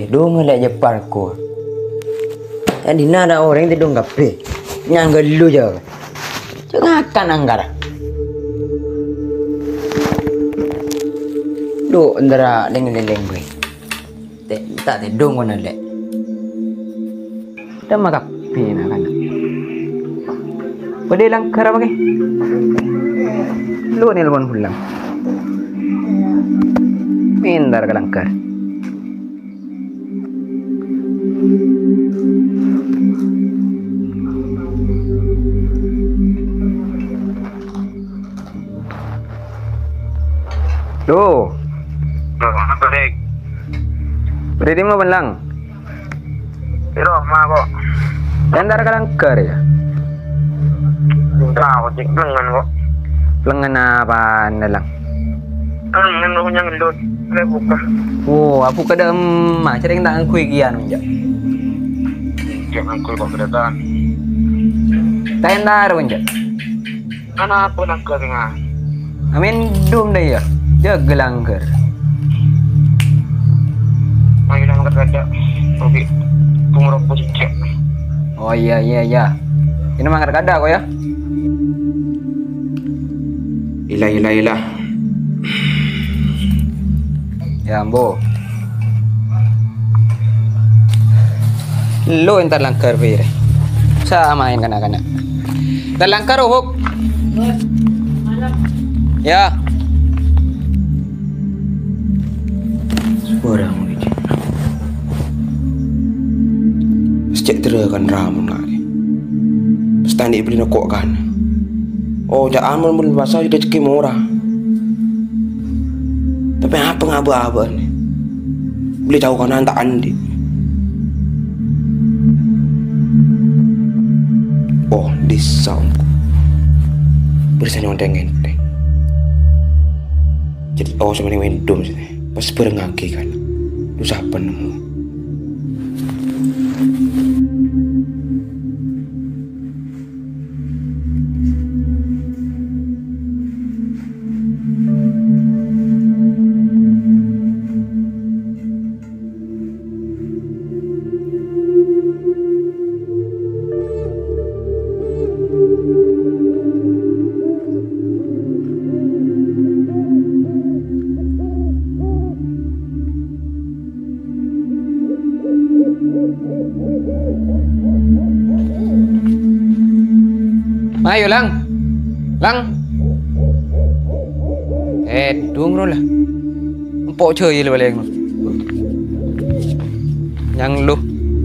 dong lek jepar ko. Tadi nada orang itu dong gape. Nyangga dulu aja. Jangan akan anggar. Do ndara leng gue. Tak dong mana lek. Dah makan pina kan. Pada langkar apa ke? Lu ni lawan pulang. Mindar ke langkar. Loh. Apa dek? Berarti mau belang. Pero ma kok. Mindar ke langkar ya. Tahu cek lengan kok. Lengan apa nalang? Lengan aku yang gendut. Saya buka. Oh, aku kada emak cering tak angkui gian menja. Jangan kau kok kedatangan. Tendar menja. Kenapa nak keringat? Amin dum dah ya. Jaga langgar. Ayo langgar saja. Oke. Pengurus posisi. Oh iya. Ini mangkat kada kok ya. Ilah. Ya ambo. Lo entar langkar pire. Sa main kanak-kanak. Dan langkar uhuk. Ya. Orang ni. Sejak terakan ramu nari. Standi beli nak kan. Oh, jangan mun bahasa sudah cekim murah. Tapi apa ngaba-aba ni? Beli tahu kan tak andi. Oh, di sound. Bersanya orang ngenteng. Jadi sama ni wendom sini. Pas berengaki kan. Lu siapa nemu? Ayo lang. Dung rồi là. Bộ chơi gì là lên rồi. Nhang lu.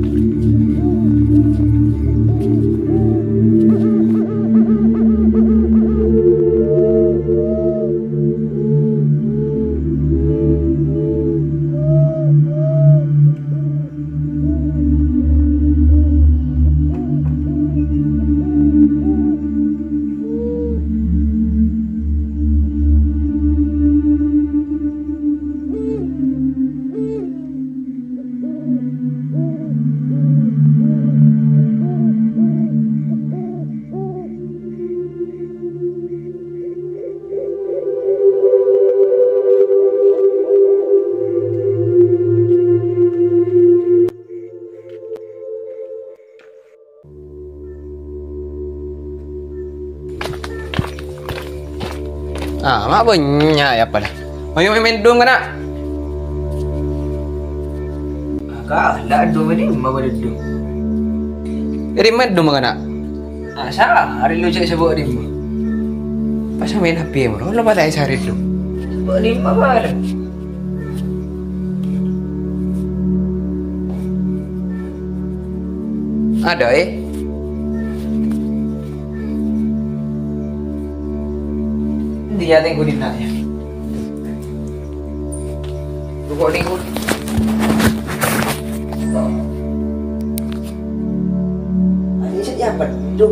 Mak banyak ya pada. Mau main dum kan nak? Kak, dah dum ni, mau ada dum. Jadi main dum kan nak? Salah, hari lu cek sebut dia. Pasal main HP mu, lo pada hari tu. Sebut ni apa? Ada Dia tengok di mana ya. Tunggu ni pun. Ini siapa tu?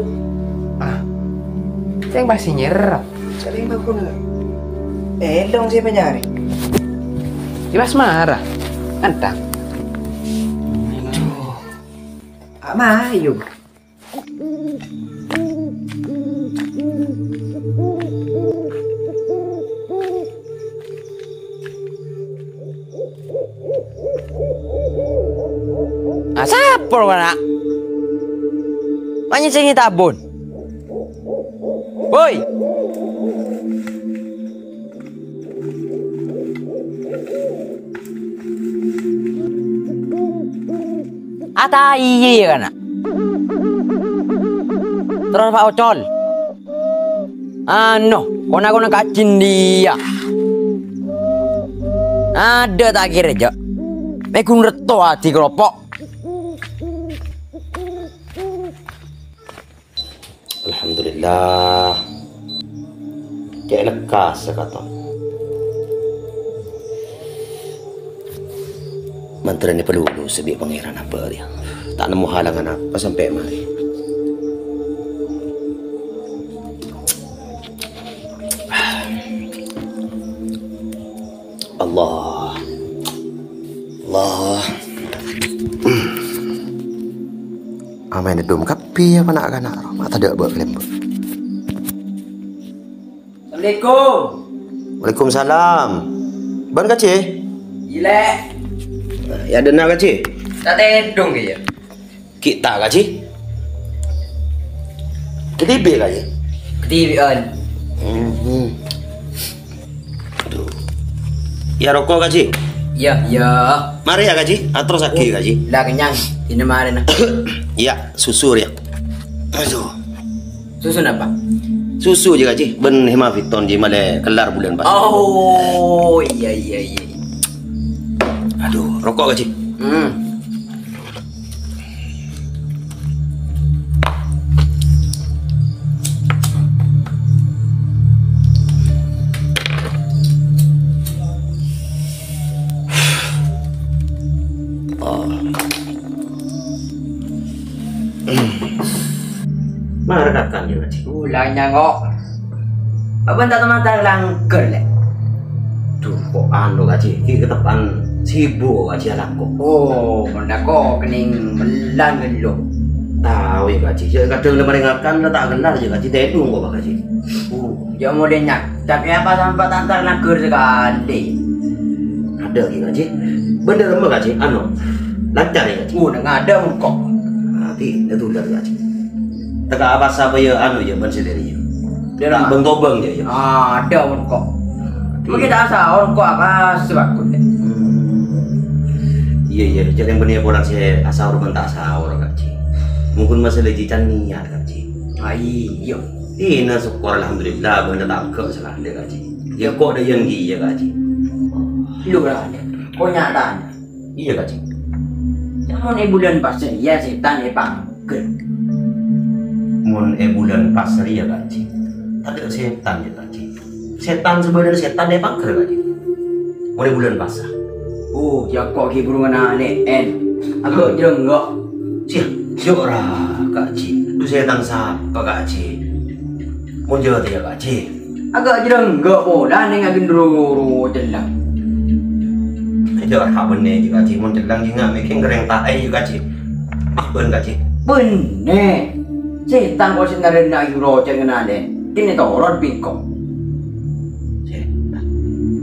Yang pasti nyerap. Sering bagus nak. Dong siapa nyari? Jelas marah. Antang. Aduh. Mayu. Ah, siapa ka na? Manya sing tabon. Boy. Ata iya ka na. Terus Pak Ocol. Ano, kung ako nakacin dia. Ada tak kira aja. May kung reto hati keropok. Alhamdulillah. Kayak lekas kata. Mantra ni pelulu sebi pangeran apa dia. Tak nemu halangan apa sampai mari. Allah. Allah. Aman dum kapi apa nak kana mata dak buat lem. Assalamualaikum. Waalaikumsalam. Ban kace? Gila. Ya dena kace? Tak tedong ke ya? Kita kace? Ketibe kace? Ketibian. Aduh. Ya rokok kace? Ya, ya. Mari ya kace? Atro sakit kace? Dah kenyang. Ini mari na. Ya, susu ya. Aduh. Susun apa? Susu je kace. Ben hemaviton je male kelar bulan pas. Oh, iya iya iya. Aduh, rokok kace? Marakakan je kace. Ulang nyangok. Apa tak teman-teman langker le? Duh, kok anu kace? Ki ketepan sibuk kace alako. Oh, benda kok kening melang gelo. Tahu ya kace. Ya kadang le meringatkan tak kenal je kace tedung kok kace. Ya mau denyak. Tapi apa sampai antar langker sekali? Ada ki kace. Bener mah kace anu. Lancar ya kace. Nang ada kok. Nanti itu udah kace. Teka apa siapa ya anu ya ban sendiri. Dia Bang tobang je ya. ada kok. Cuma kita asal orang kok apa sebab deh. Iya iya, jadi yang benar orang saya asal orang tak sahur kaci. Mungkin masalah jican niat kaci. Iya. Ini syukur alhamdulillah benda tak ke salah dia kaci. Ya kok ada yang dia kaci. Lu lah ni. Kau nyatanya. Iya kaci. Jangan bulan pasir ya setan pangkel. Mun bulan pasar ya kaci. Tak ada setan ya kaci. Setan sebenarnya setan dia pangker kaci. Mun bulan pasar. Oh, ya kok ki burung anak agak jenggok. Sia, jora kaci. Tu setan sapa kaci. Mun jauh dia kaci. Agak jenggok bola ning gendro jelang. Jauh hak bener je kaci. Mun jelang jinga makin gereng tak ai kaci. Ben kaci. Bener. Setan kok senarai nak euro jangan ada. Ini torot bingkong. Setan.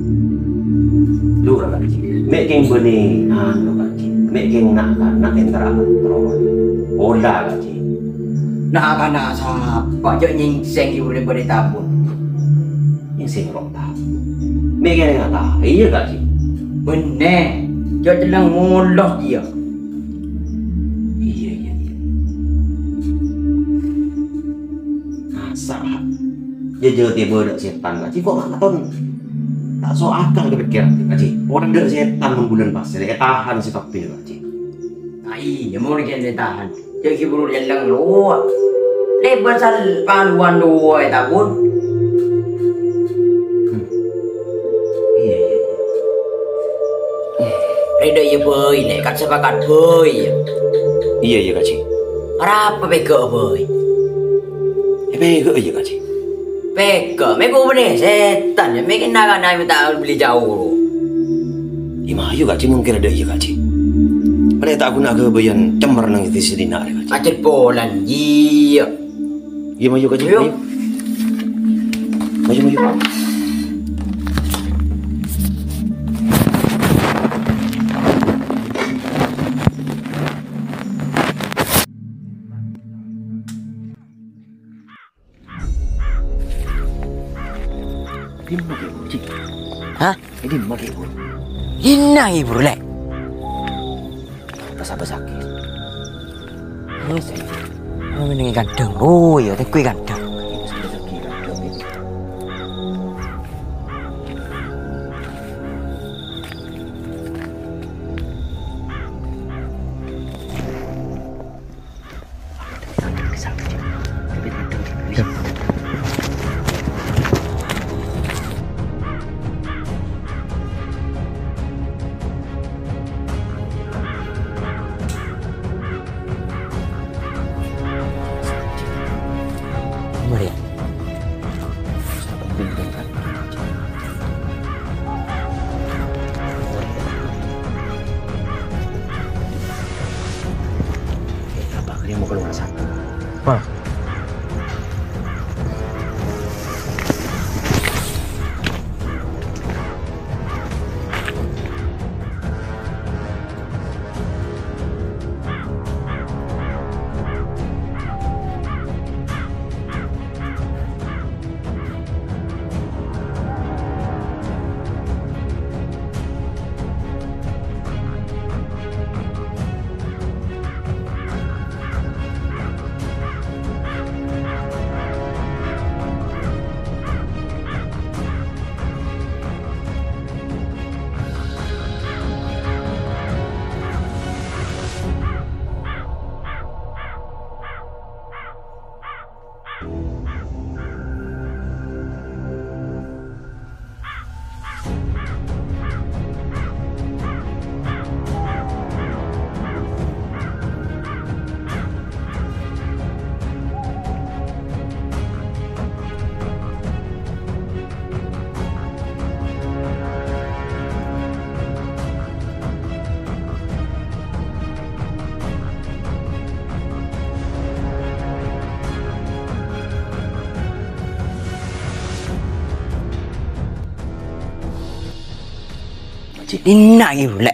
Lu kaci. Making benih anu kaci. Making nak entra terus. Ola kaci. Nak akan siapa je nyingseng ibu boleh tabun. Yang sing rok ta. Making ngata. Iya kaci. Bener. Dia jelang mulut dia. Iya iya iya. Masa dia jauh tiba dak setan kaci kok ngaton. Tak so akal kepikiran kaci. Orang dak setan membulan pasir dia tahan si kapil kaci. Iya, mau dia tahan. Jadi buru jelang luar. Lebar sal paluan dua tabun. Iya iya. Reda ya boy, lekat sepakat boy. Iya iya kaci. Apa beka boy? Bego iya kaci. Beka, meko bener setan ya, mekin naga naik minta beli jauh. Imayu kaci mungkin ada iya kaci. Pada tak guna ke bayan cemar nang itu sedina kaci. Acet polan, iya. Iya maju kaci. Ayo. Maju maju. Dimma ke bu, cik. Hah? Dimma ke bu. Inang ibu lek. Pas apa sakit? Ini ganteng. Oh iya, tapi ganteng. Mari. Apa dia mau keluar sana? Wah. Inang ibu lek.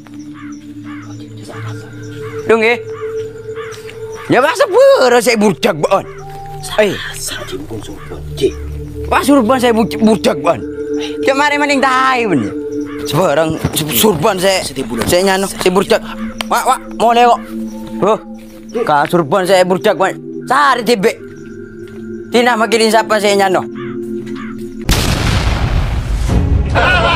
Dong eh. Ya masa pura saya budak bon. Saja bukan sopan, cik. Pas surban saya budak bon. Kemarin mending tahu ben. Sebarang surban saya nyano saya budak. Wak mau lewat. Oh. Ka surban saya budak bon. Sari tibe. Tina makirin siapa saya nyano.